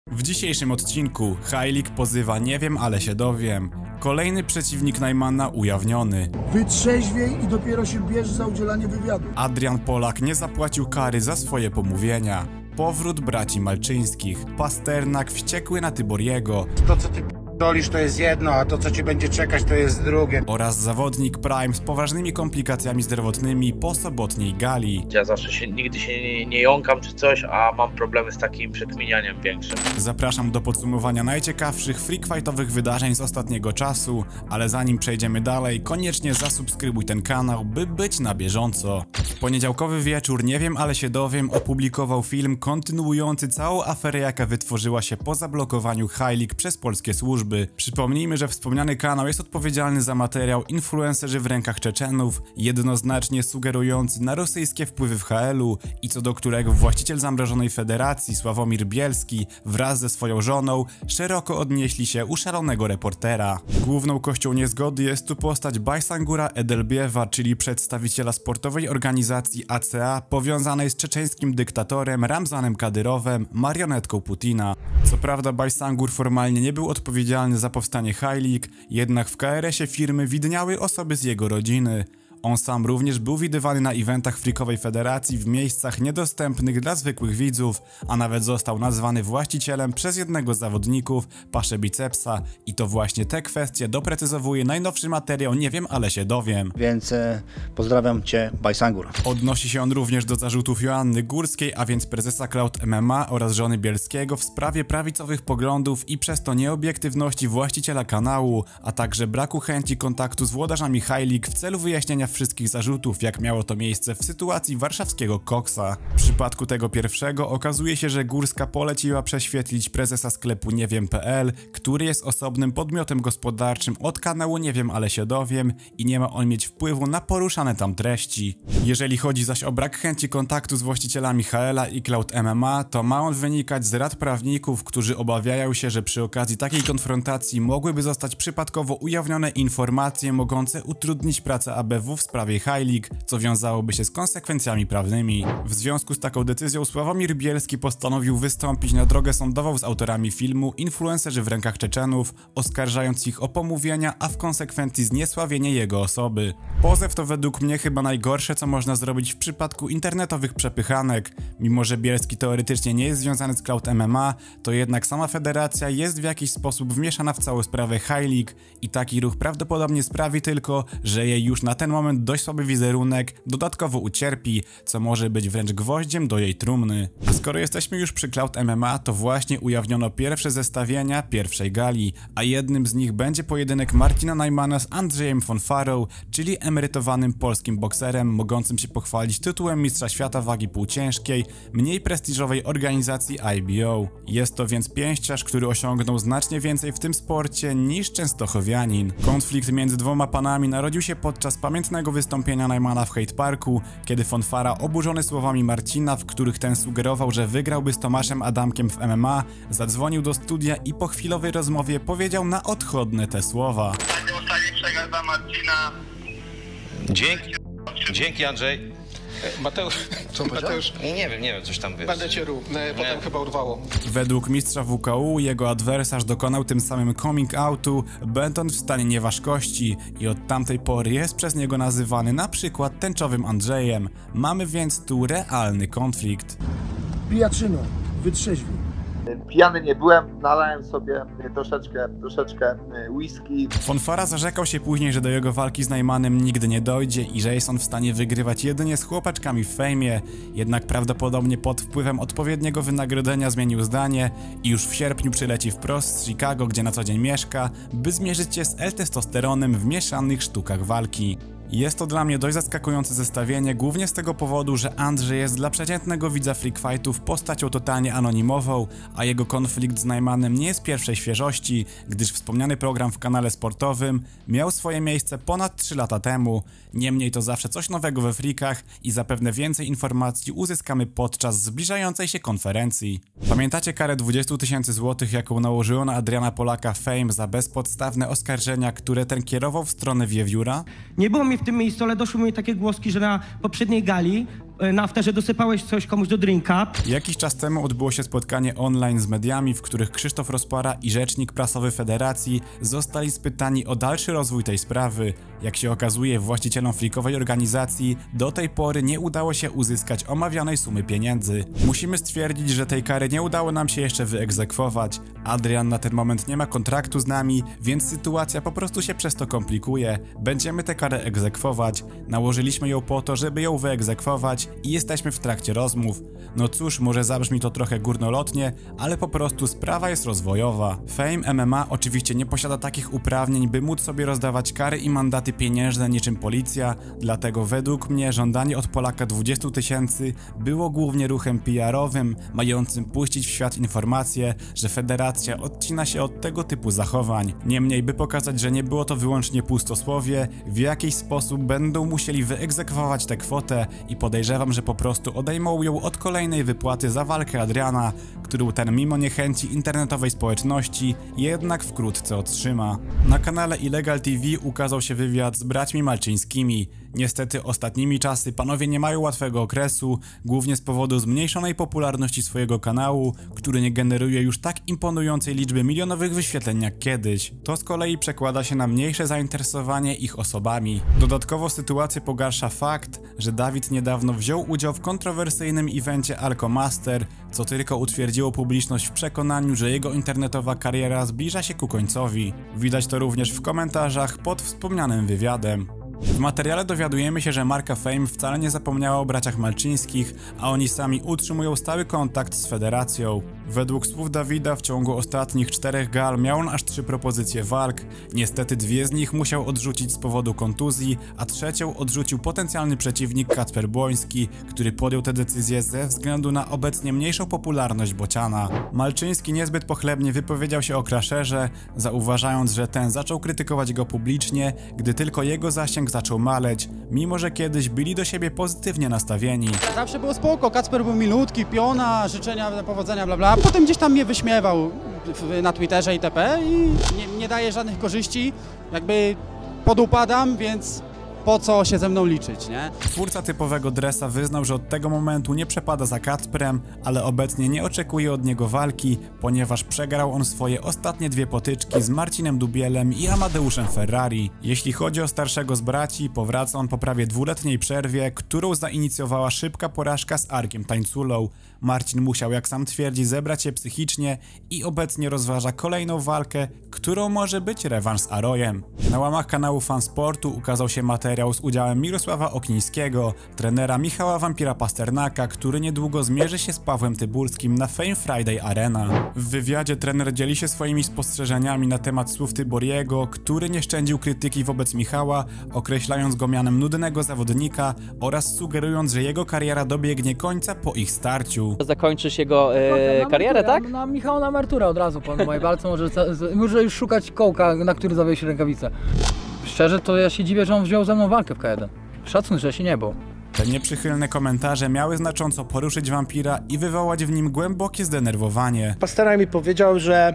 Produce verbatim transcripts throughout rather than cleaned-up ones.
W dzisiejszym odcinku Heilig pozywa nie wiem, ale się dowiem. Kolejny przeciwnik Najmana ujawniony. Wytrzeźwiej i dopiero się bierz za udzielanie wywiadu. Adrian Polak nie zapłacił kary za swoje pomówienia. Powrót braci Malczyńskich. Pasternak wściekły na Tyboriego. To co ty dolisz to jest jedno, a to co ci będzie czekać to jest drugie. Oraz zawodnik Prime z poważnymi komplikacjami zdrowotnymi po sobotniej gali. Ja zawsze się, nigdy się nie, nie jąkam czy coś, a mam problemy z takim przekminianiem większym. Zapraszam do podsumowania najciekawszych freakfightowych wydarzeń z ostatniego czasu, ale zanim przejdziemy dalej, koniecznie zasubskrybuj ten kanał, by być na bieżąco. W poniedziałkowy wieczór Nie wiem, ale się dowiem opublikował film kontynuujący całą aferę, jaka wytworzyła się po zablokowaniu Heilig przez polskie służby. Przypomnijmy, że wspomniany kanał jest odpowiedzialny za materiał Influencerzy w rękach Czeczenów, jednoznacznie sugerujący na rosyjskie wpływy w H L u i co do którego właściciel zamrożonej federacji Sławomir Bielski wraz ze swoją żoną szeroko odnieśli się u szalonego reportera. Główną kością niezgody jest tu postać Bajsangura Edelbiewa, czyli przedstawiciela sportowej organizacji A C A powiązanej z czeczeńskim dyktatorem Ramzanem Kadyrowem, marionetką Putina. Co prawda Bajsangur formalnie nie był odpowiedzialny za powstanie Heilig, jednak w K R S ie firmy widniały osoby z jego rodziny. On sam również był widywany na eventach Freakowej Federacji w miejscach niedostępnych dla zwykłych widzów, a nawet został nazwany właścicielem przez jednego z zawodników, Paszę Bicepsa, i to właśnie te kwestie doprecyzowuje najnowszy materiał Nie wiem, ale się dowiem. Więc e, pozdrawiam cię, Bajsangur. Odnosi się on również do zarzutów Joanny Górskiej, a więc prezesa Cloud M M A oraz żony Bielskiego w sprawie prawicowych poglądów i przez to nieobiektywności właściciela kanału, a także braku chęci kontaktu z włodarzami Heilig w celu wyjaśnienia wszystkich zarzutów, jak miało to miejsce w sytuacji warszawskiego koksa. W przypadku tego pierwszego okazuje się, że Górska poleciła prześwietlić prezesa sklepu nie wiem kropka p l, który jest osobnym podmiotem gospodarczym od kanału Nie wiem, ale się dowiem i nie ma on mieć wpływu na poruszane tam treści. Jeżeli chodzi zaś o brak chęci kontaktu z właścicielami H L a i Cloud M M A, to ma on wynikać z rad prawników, którzy obawiają się, że przy okazji takiej konfrontacji mogłyby zostać przypadkowo ujawnione informacje mogące utrudnić pracę A B W w sprawie Heilig, co wiązałoby się z konsekwencjami prawnymi. W związku z taką decyzją Sławomir Bielski postanowił wystąpić na drogę sądową z autorami filmu Influencerzy w rękach Czeczenów, oskarżając ich o pomówienia, a w konsekwencji zniesławienie jego osoby. Pozew to według mnie chyba najgorsze, co można zrobić w przypadku internetowych przepychanek. Mimo że Bielski teoretycznie nie jest związany z Cloud M M A, to jednak sama federacja jest w jakiś sposób wmieszana w całą sprawę Heilig i taki ruch prawdopodobnie sprawi tylko, że jej już na ten moment dość słaby wizerunek dodatkowo ucierpi, co może być wręcz gwoździem do jej trumny. A skoro jesteśmy już przy Cloud M M A, to właśnie ujawniono pierwsze zestawienia pierwszej gali, a jednym z nich będzie pojedynek Marcina Najmana z Andrzejem Fonfarą, czyli emerytowanym polskim bokserem mogącym się pochwalić tytułem mistrza świata wagi półciężkiej mniej prestiżowej organizacji I B O. Jest to więc pięściarz, który osiągnął znacznie więcej w tym sporcie niż częstochowianin. Konflikt między dwoma panami narodził się podczas pamiętnego wystąpienia Najmana w Hate Parku, kiedy Fonfara, oburzony słowami Marcina, w których ten sugerował, że wygrałby z Tomaszem Adamkiem w M M A, zadzwonił do studia i po chwilowej rozmowie powiedział na odchodne te słowa. Ostatni przegrał dla Marcina. Dzięki, dzięki Andrzej. Mateusz, co Mateusz? Nie, nie wiem, nie wiem, coś tam wiesz. Będę cię rób, potem nie. Chyba urwało. Według mistrza W K U jego adwersarz dokonał tym samym coming outu, będąc w stanie nieważkości i od tamtej pory jest przez niego nazywany na przykład tęczowym Andrzejem. Mamy więc tu realny konflikt. Pijaczyno, wytrzeźwiej. Pijany nie byłem, nalałem sobie troszeczkę, troszeczkę whisky. Fonfara zarzekał się później, że do jego walki z Najmanem nigdy nie dojdzie i że jest on w stanie wygrywać jedynie z chłopaczkami w fejmie, jednak prawdopodobnie pod wpływem odpowiedniego wynagrodzenia zmienił zdanie i już w sierpniu przyleci wprost z Chicago, gdzie na co dzień mieszka, by zmierzyć się z L-testosteronem w mieszanych sztukach walki. Jest to dla mnie dość zaskakujące zestawienie, głównie z tego powodu, że Andrzej jest dla przeciętnego widza freak fightów postacią totalnie anonimową, a jego konflikt z Najmanem nie jest pierwszej świeżości, gdyż wspomniany program w kanale sportowym miał swoje miejsce ponad trzy lata temu. Niemniej to zawsze coś nowego we freakach i zapewne więcej informacji uzyskamy podczas zbliżającej się konferencji. Pamiętacie karę dwudziestu tysięcy złotych, jaką nałożyło na Adriana Polaka Fame za bezpodstawne oskarżenia, które ten kierował w stronę Wiewióra? Nie było mi w tym miejscu, ale doszły mi takie głoski, że na poprzedniej gali na afterze dosypałeś coś komuś do drinka. Jakiś czas temu odbyło się spotkanie online z mediami, w których Krzysztof Rozpara i rzecznik prasowy Federacji zostali spytani o dalszy rozwój tej sprawy. Jak się okazuje, właścicielom freakowej organizacji do tej pory nie udało się uzyskać omawianej sumy pieniędzy. Musimy stwierdzić, że tej kary nie udało nam się jeszcze wyegzekwować. Adrian na ten moment nie ma kontraktu z nami, więc sytuacja po prostu się przez to komplikuje. Będziemy tę karę egzekwować. Nałożyliśmy ją po to, żeby ją wyegzekwować i jesteśmy w trakcie rozmów. No cóż, może zabrzmi to trochę górnolotnie, ale po prostu sprawa jest rozwojowa. Fame M M A oczywiście nie posiada takich uprawnień, by móc sobie rozdawać kary i mandaty pieniężne niczym policja, dlatego według mnie żądanie od Polaka dwudziestu tysięcy było głównie ruchem P R-owym, mającym puścić w świat informację, że federacja odcina się od tego typu zachowań. Niemniej, by pokazać, że nie było to wyłącznie pustosłowie, w jakiś sposób będą musieli wyegzekwować tę kwotę i podejrzewam, że po prostu odejmą ją od kolejnej wypłaty za walkę Adriana, którą ten mimo niechęci internetowej społeczności jednak wkrótce otrzyma. Na kanale Illegal T V ukazał się wywiad z braćmi Malczyńskimi. Niestety ostatnimi czasy panowie nie mają łatwego okresu, głównie z powodu zmniejszonej popularności swojego kanału, który nie generuje już tak imponującej liczby milionowych wyświetleń jak kiedyś. To z kolei przekłada się na mniejsze zainteresowanie ich osobami. Dodatkowo sytuację pogarsza fakt, że Dawid niedawno wziął udział w kontrowersyjnym evencie Alkomaster, co tylko utwierdziło publiczność w przekonaniu, że jego internetowa kariera zbliża się ku końcowi. Widać to również w komentarzach pod wspomnianym wywiadem. W materiale dowiadujemy się, że marka Fame wcale nie zapomniała o braciach Malczyńskich, a oni sami utrzymują stały kontakt z federacją. Według słów Dawida w ciągu ostatnich czterech gal miał on aż trzy propozycje walk. Niestety dwie z nich musiał odrzucić z powodu kontuzji, a trzecią odrzucił potencjalny przeciwnik Kacper Błoński, który podjął tę decyzję ze względu na obecnie mniejszą popularność Bociana. Malczyński niezbyt pochlebnie wypowiedział się o Crusherze, zauważając, że ten zaczął krytykować go publicznie, gdy tylko jego zasięg zaczął maleć, mimo że kiedyś byli do siebie pozytywnie nastawieni. Zawsze było spoko, Kacper był milutki, piona, życzenia powodzenia, bla bla. Potem gdzieś tam mnie wyśmiewał na Twitterze itp. i nie, nie daje żadnych korzyści, jakby podupadam, więc po co się ze mną liczyć, nie? Twórca typowego dresa wyznał, że od tego momentu nie przepada za Kacprem, ale obecnie nie oczekuje od niego walki, ponieważ przegrał on swoje ostatnie dwie potyczki z Marcinem Dubielem i Amadeuszem Ferrari. Jeśli chodzi o starszego z braci, powraca on po prawie dwuletniej przerwie, którą zainicjowała szybka porażka z Arkiem Tańculą. Marcin musiał, jak sam twierdzi, zebrać się psychicznie i obecnie rozważa kolejną walkę, którą może być rewanż z Arojem. Na łamach kanału Fansportu ukazał się materiał z udziałem Mirosława Oknińskiego, trenera Michała Wampira Pasternaka, który niedługo zmierzy się z Pawłem Tyburskim na Fame Friday Arena. W wywiadzie trener dzieli się swoimi spostrzeżeniami na temat słów Tyboriego, który nie szczędził krytyki wobec Michała, określając go mianem nudnego zawodnika oraz sugerując, że jego kariera dobiegnie końca po ich starciu. Zakończysz jego e, karierę, tak? Na, na Michała na emeryturę od razu po mojej walce, może, może już szukać kołka, na który zawiesi rękawice. Szczerze to ja się dziwię, że on wziął ze mną walkę w K jeden. Szacun, że się nie bał. Te nieprzychylne komentarze miały znacząco poruszyć wampira i wywołać w nim głębokie zdenerwowanie. Pasternak mi powiedział, że,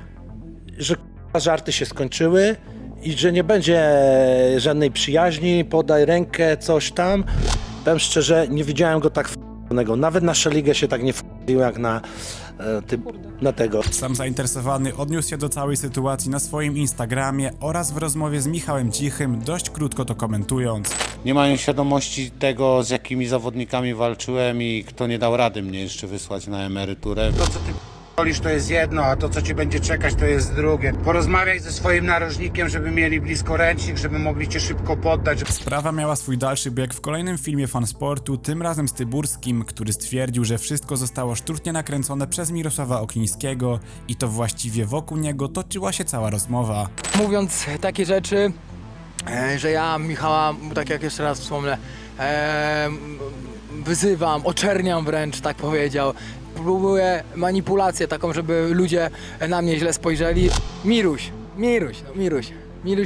że żarty się skończyły i że nie będzie żadnej przyjaźni, podaj rękę, coś tam. Powiem szczerze, nie widziałem go tak f***nego. Nawet na Szeligę się tak nie f***ił jak na, e, ty, na tego. Sam zainteresowany odniósł się do całej sytuacji na swoim Instagramie oraz w rozmowie z Michałem Cichym, dość krótko to komentując. Nie mają świadomości tego, z jakimi zawodnikami walczyłem i kto nie dał rady mnie jeszcze wysłać na emeryturę. To, co ty p***olisz, to jest jedno, a to, co ci będzie czekać, to jest drugie. Porozmawiaj ze swoim narożnikiem, żeby mieli blisko ręcznik, żeby mogli cię szybko poddać. Sprawa miała swój dalszy bieg w kolejnym filmie Fansportu, tym razem z Tyburskim, który stwierdził, że wszystko zostało sztucznie nakręcone przez Mirosława Oknińskiego i to właściwie wokół niego toczyła się cała rozmowa. Mówiąc takie rzeczy, e, że ja Michała, tak jak jeszcze raz wspomnę, e, wyzywam, oczerniam wręcz, tak powiedział. Próbuję manipulację taką, żeby ludzie na mnie źle spojrzeli. Miruś, Miruś, no Miruś, Miruś,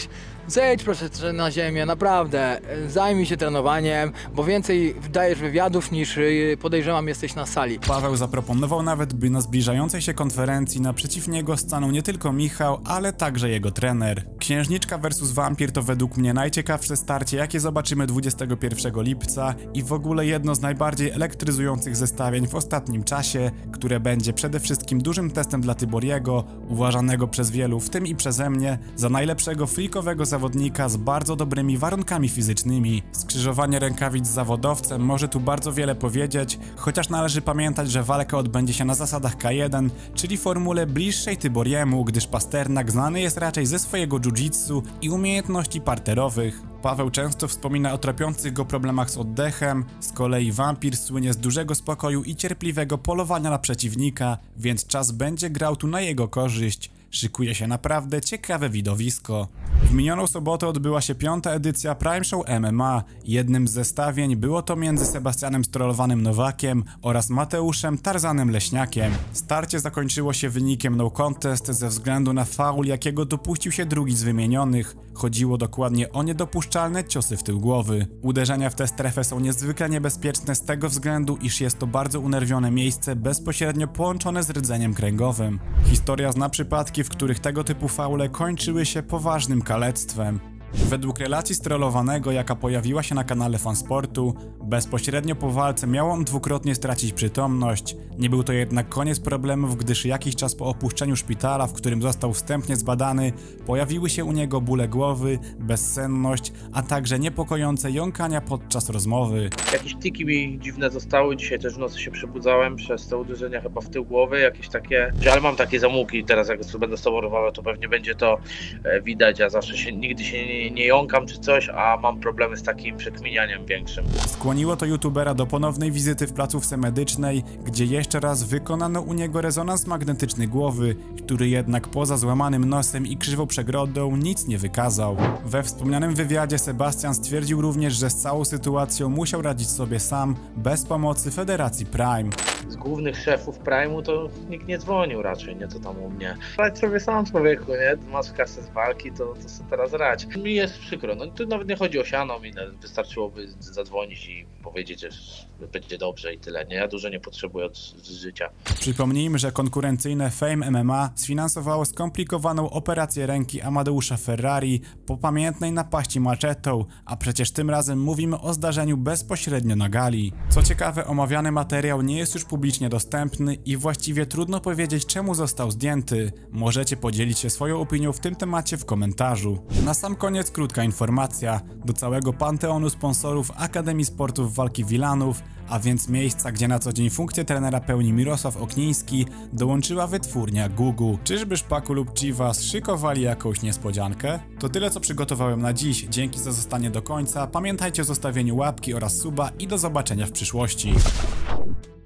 zejdź proszę na ziemię, naprawdę, zajmij się trenowaniem, bo więcej dajesz wywiadów niż podejrzewam jesteś na sali. Paweł zaproponował nawet, by na zbliżającej się konferencji naprzeciw niego stanął nie tylko Michał, ale także jego trener. Księżniczka versus wampir to według mnie najciekawsze starcie, jakie zobaczymy dwudziestego pierwszego lipca i w ogóle jedno z najbardziej elektryzujących zestawień w ostatnim czasie, które będzie przede wszystkim dużym testem dla Tyboriego, uważanego przez wielu, w tym i przeze mnie, za najlepszego freakowego zawodnika z bardzo dobrymi warunkami fizycznymi. Skrzyżowanie rękawic z zawodowcem może tu bardzo wiele powiedzieć, chociaż należy pamiętać, że walka odbędzie się na zasadach K jeden, czyli formule bliższej Tyboriemu, gdyż Pasternak znany jest raczej ze swojego jiu-jitsu i umiejętności parterowych. Paweł często wspomina o tropiących go problemach z oddechem, z kolei wampir słynie z dużego spokoju i cierpliwego polowania na przeciwnika, więc czas będzie grał tu na jego korzyść. Szykuje się naprawdę ciekawe widowisko. W minioną sobotę odbyła się piąta edycja Prime Show M M A. Jednym z zestawień było to między Sebastianem Strollowanym Nowakiem oraz Mateuszem Tarzanem Leśniakiem. Starcie zakończyło się wynikiem no contest ze względu na faul, jakiego dopuścił się drugi z wymienionych. Chodziło dokładnie o niedopuszczalne ciosy w tył głowy. Uderzenia w tę strefę są niezwykle niebezpieczne z tego względu, iż jest to bardzo unerwione miejsce bezpośrednio połączone z rdzeniem kręgowym. Historia zna przypadki, w których tego typu faule kończyły się poważnym kalectwem. Według relacji Strollowanego, jaka pojawiła się na kanale Fansportu, bezpośrednio po walce miał on dwukrotnie stracić przytomność. Nie był to jednak koniec problemów, gdyż jakiś czas po opuszczeniu szpitala, w którym został wstępnie zbadany, pojawiły się u niego bóle głowy, bezsenność, a także niepokojące jąkania podczas rozmowy. Jakieś tiki mi dziwne zostały, dzisiaj też w nocy się przebudzałem przez te uderzenia chyba w tył głowy, jakieś takie, ale mam takie zamułki, teraz jak będę z tobą rozmawiał, to pewnie będzie to widać, ja zawsze się, nigdy się nie nie jąkam czy coś, a mam problemy z takim przekminianiem większym. Skłoniło to youtubera do ponownej wizyty w placówce medycznej, gdzie jeszcze raz wykonano u niego rezonans magnetyczny głowy, który jednak poza złamanym nosem i krzywą przegrodą nic nie wykazał. We wspomnianym wywiadzie Sebastian stwierdził również, że z całą sytuacją musiał radzić sobie sam, bez pomocy Federacji Prime. Z głównych szefów Prime'u to nikt nie dzwonił raczej, nie to tam u mnie. Radź sobie sam, człowieku, nie? Masz kasę z walki, to, to sobie teraz radź. Mi jest przykro, no tu nawet nie chodzi o siano, mi wystarczyłoby zadzwonić i powiedzieć, że będzie dobrze i tyle, nie? Ja dużo nie potrzebuję od życia. Przypomnijmy, że konkurencyjne Fame M M A sfinansowało skomplikowaną operację ręki Amadeusza Ferrari po pamiętnej napaści maczetą, a przecież tym razem mówimy o zdarzeniu bezpośrednio na gali. Co ciekawe, omawiany materiał nie jest już publicznie dostępny i właściwie trudno powiedzieć, czemu został zdjęty. Możecie podzielić się swoją opinią w tym temacie w komentarzu. Na sam koniec krótka informacja. Do całego panteonu sponsorów Akademii Sportów Walki Wilanów, a więc miejsca, gdzie na co dzień funkcję trenera pełni Mirosław Okniński, dołączyła wytwórnia Gugu. Czyżby Szpaku lub Chivas szykowali jakąś niespodziankę? To tyle, co przygotowałem na dziś. Dzięki za zostanie do końca. Pamiętajcie o zostawieniu łapki oraz suba i do zobaczenia w przyszłości.